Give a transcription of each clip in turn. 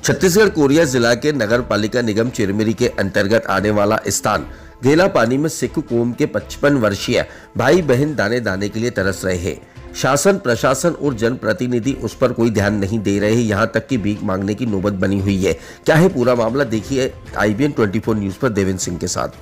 Chhattisgarh Korea जिला के नगर पालिका निगम चिरमिरी के अंतर्गत आने वाला स्थान घेला पानी में सिख कौम के 55 वर्षीय भाई बहन दाने दाने के लिए तरस रहे हैं। शासन, प्रशासन और जनप्रतिनिधि उस पर कोई ध्यान नहीं दे रहे हैं, यहां तक कि भीख मांगने की नौबत बनी हुई है। क्या है पूरा मामला, देखिए IBN 24 न्यूज पर देवेंद्र सिंह के साथ।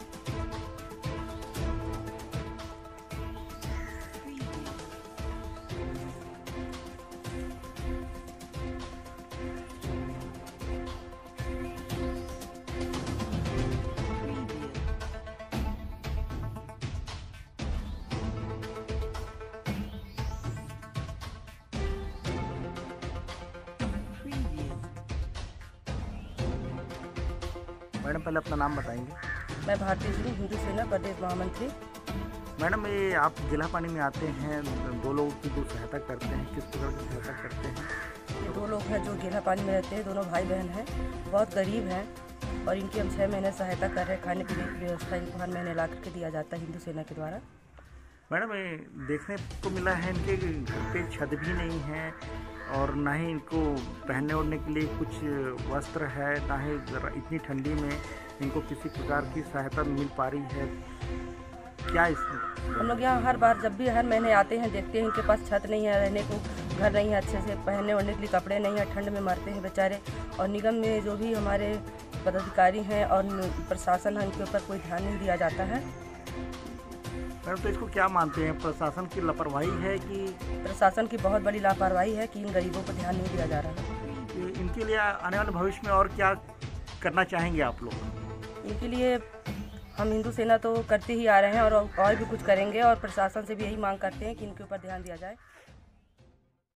मैडम पहले अपना नाम बताएंगे। मैं भारतीय सिंह, हिंदू सेना प्रदेश महामंत्री। मैडम ये आप जिला पानी में आते हैं, दो लोगों की जो सहायता करते हैं, किस प्रकार की सहायता करते हैं? ये दो लोग हैं जो घेला पानी में रहते हैं, दोनों भाई बहन हैं, बहुत गरीब हैं और इनकी हम 6 महीने सहायता कर रहे हैं। खाने पीने की व्यवस्था इनको हर महीने ला करके दिया जाता है हिंदू सेना के द्वारा। मैडम ये देखने को मिला है इनके घर पे छत भी नहीं है और ना ही इनको पहनने ओढ़ने के लिए कुछ वस्त्र है, ना ही इतनी ठंडी में इनको किसी प्रकार की सहायता मिल पा रही है। क्या इसमें हम लोग यहाँ हर बार जब भी हर महीने आते हैं, देखते हैं इनके पास छत नहीं है, रहने को घर नहीं है, अच्छे से पहनने ओढ़ने के लिए कपड़े नहीं है, ठंड में मरते हैं बेचारे। और निगम में जो भी हमारे पदाधिकारी हैं और प्रशासन है, इनके ऊपर कोई ध्यान नहीं दिया जाता है। मैडम तो इसको क्या मानते हैं, प्रशासन की लापरवाही है कि? प्रशासन की बहुत बड़ी लापरवाही है कि इन गरीबों पर ध्यान नहीं दिया जा रहा है। इनके लिए आने वाले भविष्य में और क्या करना चाहेंगे आप लोग? इनके लिए हम हिंदू सेना तो करते ही आ रहे हैं और भी कुछ करेंगे और प्रशासन से भी यही मांग करते हैं कि इनके ऊपर ध्यान दिया जाए।